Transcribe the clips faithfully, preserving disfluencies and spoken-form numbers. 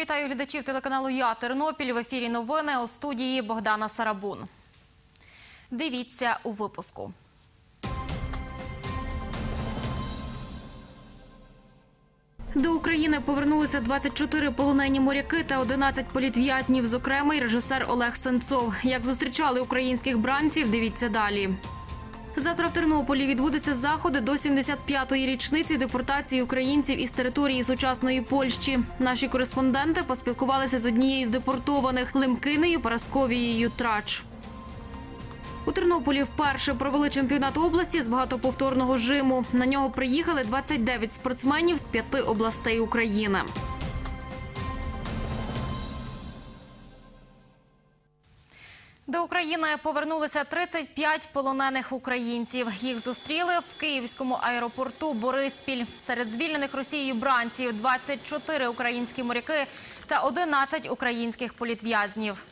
Вітаю глядачів телеканалу «Я Тернопіль». В ефірі новини, у студії Богдана Сарабун. Дивіться у випуску. До України повернулися двадцять чотири полонені моряки та одинадцять політв'язнів, зокрема й режисер Олег Сенцов. Як зустрічали українських бранців, дивіться далі. Завтра в Тернополі відбудуться заходи до сімдесят п'ятої річниці депортації українців із території сучасної Польщі. Наші кореспонденти поспілкувалися з однією з депортованих – Лемкинею Парасковією Трач. У Тернополі вперше провели чемпіонат області з багатоповторного жиму. На нього приїхали двадцять дев'ять спортсменів з п'яти областей України. До України повернулися тридцять п'ять полонених українців. Їх зустріли в київському аеропорту Бориспіль. Серед звільнених Росією бранців – двадцять чотири українські моряки та одинадцять українських політв'язнів.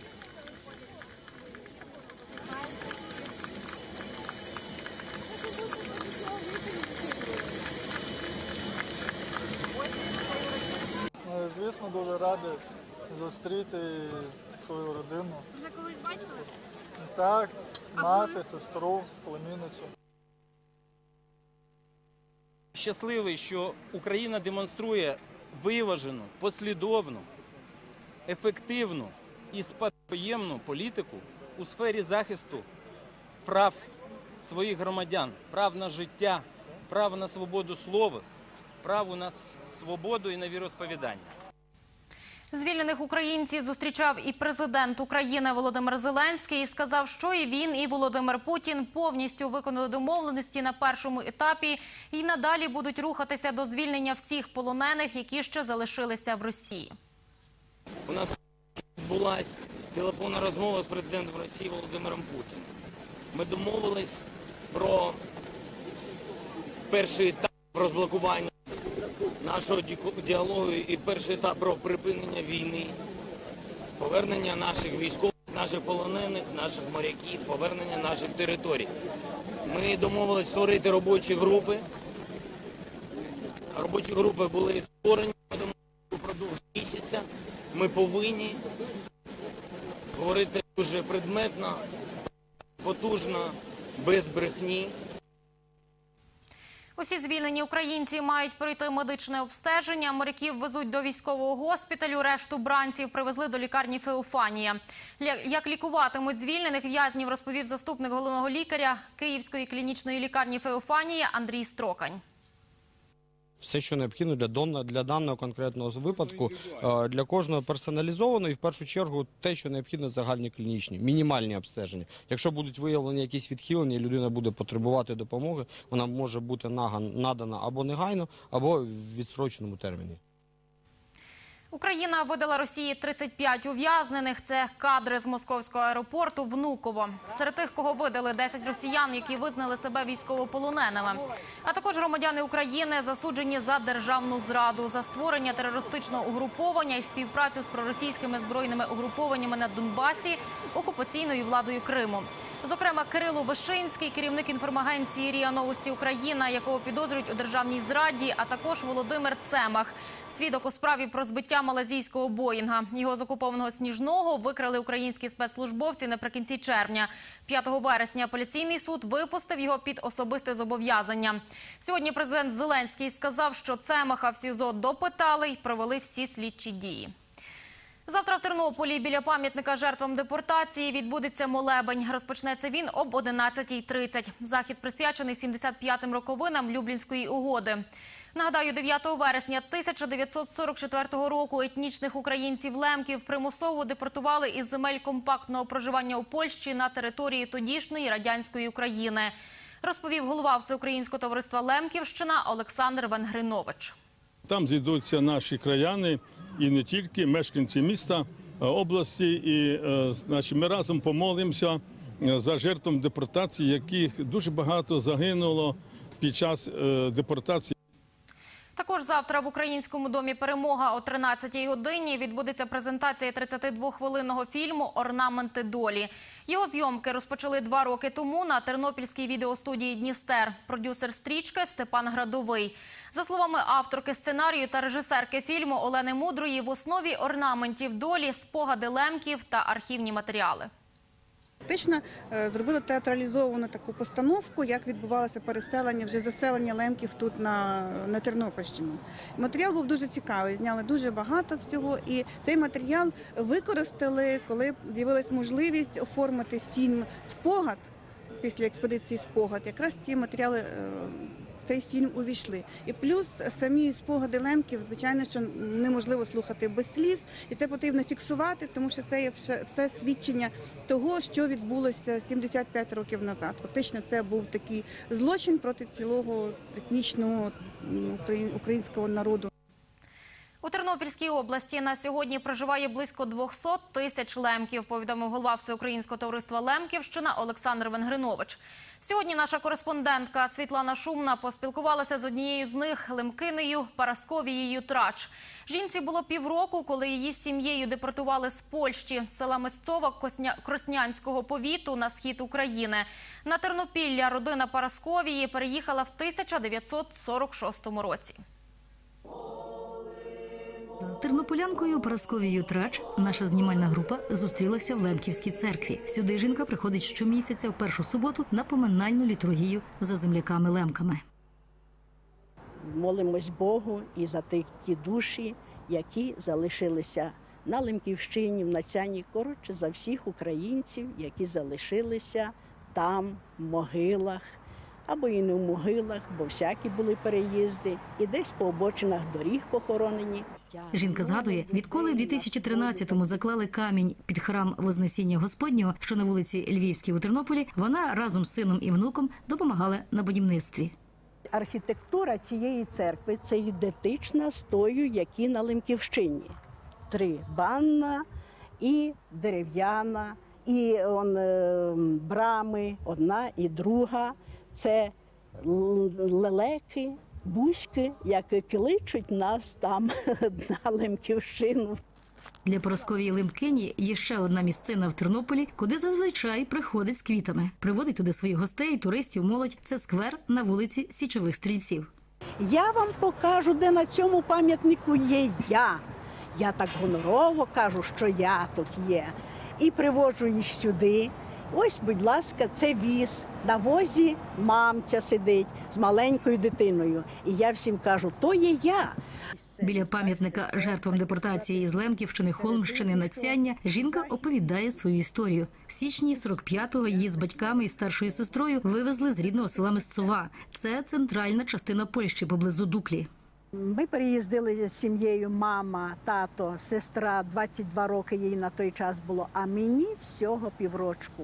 Звісно, дуже радий зустріти свою родину. Вже колись бачили? Так, мати, сестру, племінницю. Щасливий, що Україна демонструє виважену, послідовну, ефективну і спадкоємну політику у сфері захисту прав своїх громадян, прав на життя, прав на свободу слова, право на свободу і на віросповідання. Звільнених українців зустрічав і президент України Володимир Зеленський і сказав, що і він, і Володимир Путін повністю виконали домовленості на першому етапі і надалі будуть рухатися до звільнення всіх полонених, які ще залишилися в Росії. У нас відбулася телефонна розмова з президентом Росії Володимиром Путіним. Ми домовились про перший етап розблокування нашого діалогу і перший етап про припинення війни, повернення наших військових, наших полонених, наших моряків, повернення наших територій. Ми домовились створити робочі групи. Робочі групи були створені, ми домовились впродовж місяця. Ми повинні говорити дуже предметно, потужно, без брехні. Усі звільнені українці мають пройти медичне обстеження. Моряків везуть до військового госпіталю, решту бранців привезли до лікарні Феофанія. Як лікуватимуть звільнених в'язнів, розповів заступник головного лікаря Київської клінічної лікарні Феофанія Андрій Строкань. Все, що необхідно для, для даного конкретного випадку, для кожного персоналізовано і в першу чергу те, що необхідно загальні клінічні, мінімальні обстеження. Якщо будуть виявлені якісь відхилення і людина буде потребувати допомоги, вона може бути надана або негайно, або в відстроченому терміні. Україна видала Росії тридцять п'ять ув'язнених. Це кадри з московського аеропорту Внуково. Серед тих, кого видали, десять росіян, які визнали себе військовополоненими. А також громадяни України, засуджені за державну зраду, за створення терористичного угруповання і співпрацю з проросійськими збройними угрупованнями на Донбасі, окупаційною владою Криму. Зокрема, Кирило Вишинський, керівник інформагенції «РІА Новості Україна», якого підозрюють у державній зраді, а також Володимир Цемах, свідок у справі про збиття малазійського Боїнга. Його з окупованого Сніжного викрали українські спецслужбовці наприкінці червня. п'ятого вересня апеляційний суд випустив його під особисте зобов'язання. Сьогодні президент Зеленський сказав, що Цемаха в СІЗО допитали й провели всі слідчі дії. Завтра в Тернополі біля пам'ятника жертвам депортації відбудеться молебень. Розпочнеться він об одинадцятій тридцять. Захід присвячений сімдесят п'ятим роковинам Люблінської угоди. Нагадаю, дев'ятого вересня тисяча дев'ятсот сорок четвертого року етнічних українців-лемків примусово депортували із земель компактного проживання у Польщі на території тодішньої радянської України. Розповів голова Всеукраїнського товариства Лемківщина Олександр Венгринович. Там зійдуться наші краяни і не тільки мешканці міста, області. І значить, ми разом помолимося за жертвам депортації, яких дуже багато загинуло під час депортації. Також завтра в Українському домі «Перемога» о тринадцятій годині відбудеться презентація тридцятидвохвилинного фільму «Орнаменти долі». Його зйомки розпочали два роки тому на тернопільській відеостудії «Дністер». Продюсер стрічки Степан Градовий. За словами авторки сценарію та режисерки фільму Олени Мудрої, в основі орнаментів долі – спогади лемків та архівні матеріали. Фактично зробили театралізовану таку постановку, як відбувалося переселення, вже заселення лемків тут на, на Тернопільщину. Матеріал був дуже цікавий, зняли дуже багато всього, і цей матеріал використали, коли з'явилась можливість оформити фільм «Спогад», після експедиції «Спогад». Якраз ті матеріали в цей фільм увійшли. І плюс самі спогади лемків, звичайно, що неможливо слухати без сліз, і це потрібно фіксувати, тому що це є все свідчення того, що відбулося сімдесят п'ять років назад. Фактично це був такий злочин проти цілого етнічного українського народу. У Тернопільській області на сьогодні проживає близько двохсот тисяч лемків, повідомив голова Всеукраїнського товариства «Лемківщина» Олександр Венгринович. Сьогодні наша кореспондентка Світлана Шумна поспілкувалася з однією з них – лемкинею Парасковією Трач. Жінці було півроку, коли її з сім'єю депортували з Польщі, з села Мисцова Кроснянського повіту на схід України. На Тернопілля родина Парасковії переїхала в тисяча дев'ятсот сорок шостому році. З тернополянкою Парасковією Трач наша знімальна група зустрілася в Лемківській церкві. Сюди жінка приходить щомісяця в першу суботу на поминальну літургію за земляками-лемками. Молимось Богу і за тих ті душі, які залишилися на Лемківщині, в Нацяні, коротше, за всіх українців, які залишилися там, в могилах, або і не в могилах, бо всякі були переїзди, і десь по обочинах доріг похоронені. Жінка згадує, відколи в дві тисячі тринадцятому заклали камінь під храм Вознесіння Господнього, що на вулиці Львівській у Тернополі, вона разом з сином і внуком допомагала на будівництві. Архітектура цієї церкви – це ідентична з тою, які на Лемківщині. Три – банна і дерев'яна, і он, е, брами, одна і друга. Це лелеки, бузьки, які кличуть нас там на Лемківщину. Для Парасковії лемкині є ще одна місцина в Тернополі, куди зазвичай приходить з квітами. Приводить туди своїх гостей, туристів, молодь. Це сквер на вулиці Січових Стрільців. Я вам покажу, де на цьому пам'ятнику є я. Я так гонорово кажу, що я тут є. І приводжу їх сюди. Ось, будь ласка, це віз. На возі мамця сидить з маленькою дитиною. І я всім кажу, то є я. Біля пам'ятника жертвам депортації з Лемківщини, Холмщини, Нацяння жінка оповідає свою історію. В січні сорок п'ятого її з батьками і старшою сестрою вивезли з рідного села Мисцова. Це центральна частина Польщі поблизу Дуклі. Ми переїздили з сім'єю, мама, тато, сестра, двадцять два роки їй на той час було, а мені всього піврочку.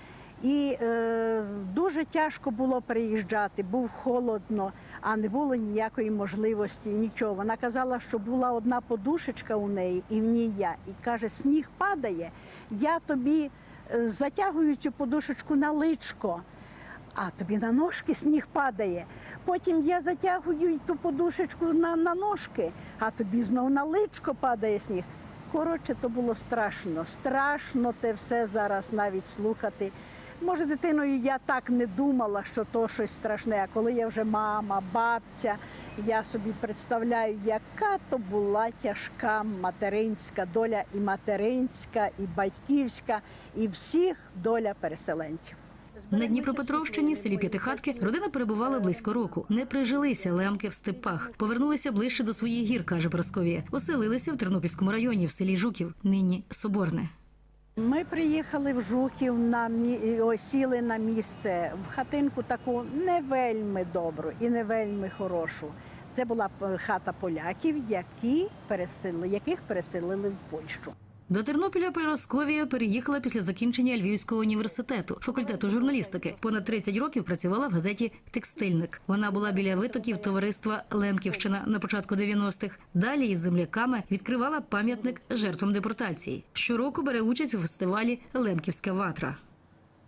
І е, дуже тяжко було переїжджати, був холодно, а не було ніякої можливості, нічого. Вона казала, що була одна подушечка у неї, і в ній я. І каже, сніг падає, я тобі затягую цю подушечку на личко, а тобі на ножки сніг падає. Потім я затягую ту подушечку на, на ножки, а тобі знову на личко падає сніг. Коротше, то було страшно, страшно те все зараз навіть слухати. Може, дитиною я так не думала, що то щось страшне, а коли я вже мама, бабця, я собі представляю, яка то була тяжка материнська доля, і материнська, і батьківська, і всіх доля переселенців. На Дніпропетровщині, в селі П'ятихатки, родина перебувала близько року. Не прижилися лемки в степах. Повернулися ближче до своїх гір, каже Парасковія. Оселилися в Тернопільському районі, в селі Жуків, нині Соборне. Ми приїхали в Жуків, на мі... осіли на місце, в хатинку таку не вельми добру і не вельми хорошу. Це була хата поляків, які пересили... яких переселили в Польщу. До Тернополя Парасковія переїхала після закінчення Львівського університету, факультету журналістики. Понад тридцять років працювала в газеті «Текстильник». Вона була біля витоків товариства «Лемківщина» на початку дев'яностих. Далі із земляками відкривала пам'ятник жертвам депортації. Щороку бере участь у фестивалі «Лемківська ватра».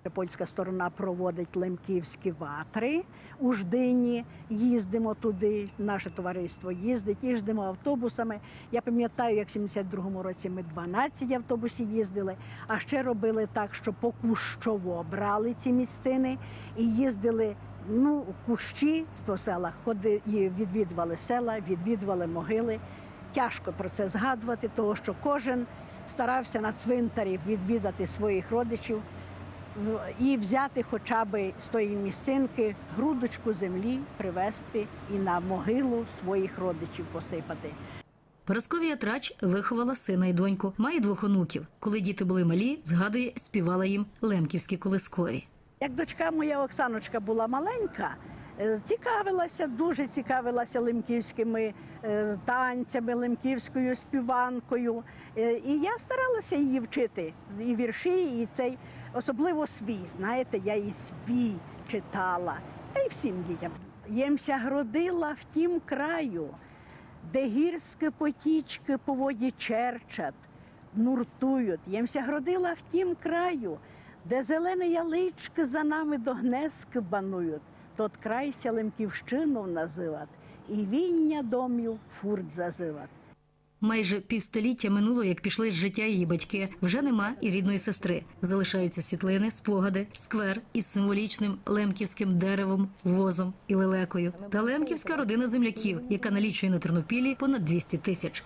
Польська сторона проводить лемківські ватри у Ждині. Їздимо туди, наше товариство їздить, їздимо автобусами. Я пам'ятаю, як в сімдесят другому році ми дванадцять автобусів їздили, а ще робили так, що по Кущово брали ці місцини і їздили ну, кущі по селах, ходили, відвідували села, відвідували могили. Тяжко про це згадувати, тому що кожен старався на цвинтарі відвідати своїх родичів і взяти хоча б з тої місцинки грудочку землі, привезти і на могилу своїх родичів посипати. Парасковія Трач виховала сина і доньку, має двох онуків. Коли діти були малі, згадує, співала їм лемківські колискові. Як дочка моя Оксаночка була маленька, цікавилася, дуже цікавилася лемківськими танцями, лемківською співанкою. І я старалася її вчити, і вірші, і цей, особливо свій, знаєте, я і свій читала, та й всім дітям. Ємся гродила в тім краю, де гірські потічки по воді черчать, нуртують. Ємся гродила в тім краю, де зелені ялички за нами до гнезки банують. Тот край ся Лемківщину називать, і віння домів фурт зазивать. Майже півстоліття минуло, як пішли з життя її батьки. Вже нема і рідної сестри. Залишаються світлини, спогади, сквер із символічним лемківським деревом, возом і лелекою. Та лемківська родина земляків, яка налічує на Тернопілі понад двісті тисяч.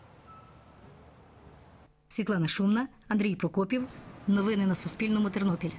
Світлана Шумна, Андрій Прокопів. Новини на Суспільному. Тернопіль.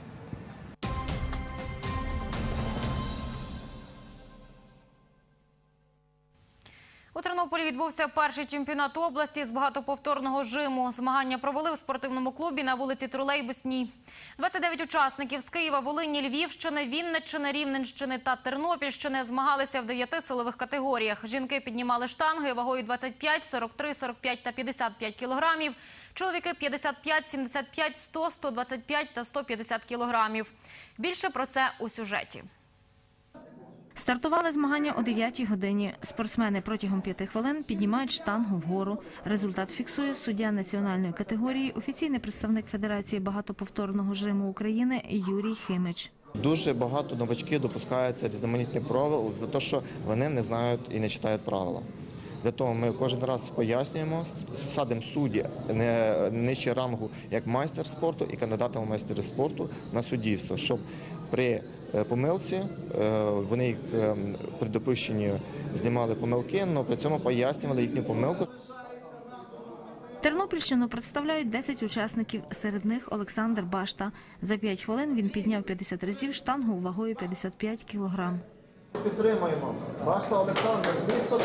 У Тернополі відбувся перший чемпіонат області з багатоповторного жиму. Змагання провели в спортивному клубі на вулиці Тролейбусній. двадцять дев'ять учасників з Києва, Волині, Львівщини, Вінниччини, Рівненщини та Тернопільщини змагалися в дев'яти силових категоріях. Жінки піднімали штанги вагою двадцять п'ять, сорок три, сорок п'ять та п'ятдесят п'ять кілограмів. Чоловіки – п'ятдесят п'ять, сімдесят п'ять, сто, сто двадцять п'ять та сто п'ятдесят кілограмів. Більше про це у сюжеті. Стартували змагання о дев'ятій годині. Спортсмени протягом п'яти хвилин піднімають штангу вгору. Результат фіксує суддя національної категорії, офіційний представник Федерації багатоповторного жиму України Юрій Химич. Дуже багато новачків допускаються різноманітні правил за те, що вони не знають і не читають правила. Для того ми кожен раз пояснюємо, садимо судді не нижче рангу, як майстер спорту і кандидата в майстери спорту на суддівство, щоб при помилці вони їх при допущенні знімали помилки, але при цьому пояснювали їхню помилку. Тернопільщину представляють десять учасників, серед них Олександр Башта. За п'ять хвилин він підняв п'ятдесят разів штангу вагою п'ятдесят п'ять кілограм. Підтримуємо. Башта Олександр, місто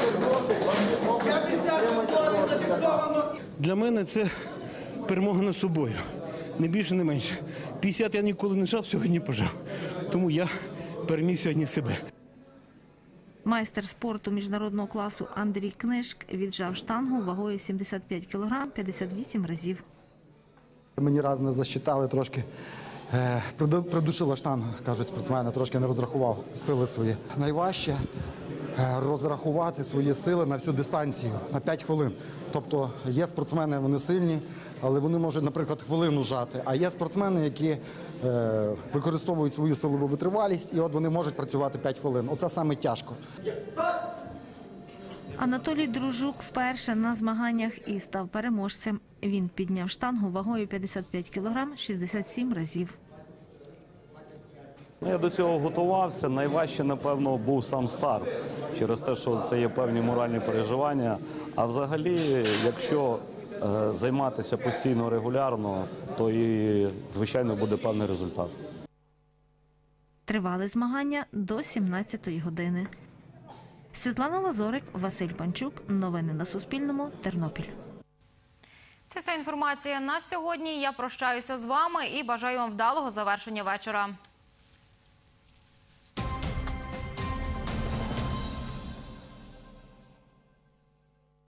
Тернопіль. Для мене це перемога над собою. Не більше, не менше. п'ятдесят я ніколи не жав, сьогодні пожав. Тому я переміг сьогодні себе. Майстер спорту міжнародного класу Андрій Книжк віджав штангу вагою сімдесят п'ять кілограм п'ятдесят вісім разів. Мені раз не засчитали трошки. Придушила штангу, кажуть спортсмени, трошки не розрахував сили свої. Найважче розрахувати свої сили на всю дистанцію, на п'ять хвилин. Тобто є спортсмени, вони сильні, але вони можуть, наприклад, хвилину жати. А є спортсмени, які е, використовують свою силову витривалість, і от вони можуть працювати п'ять хвилин. Оце саме тяжко. Анатолій Дружук вперше на змаганнях і став переможцем. Він підняв штангу вагою п'ятдесят п'ять кілограм шістдесят сім разів. Я до цього готувався. Найважче, напевно, був сам старт. Через те, що це є певні моральні переживання. А взагалі, якщо е, займатися постійно, регулярно, то і, звичайно, буде певний результат. Тривали змагання до сімнадцятої години. Світлана Лазорик, Василь Панчук. Новини на Суспільному. Тернопіль. Це вся інформація на сьогодні. Я прощаюся з вами і бажаю вам вдалого завершення вечора.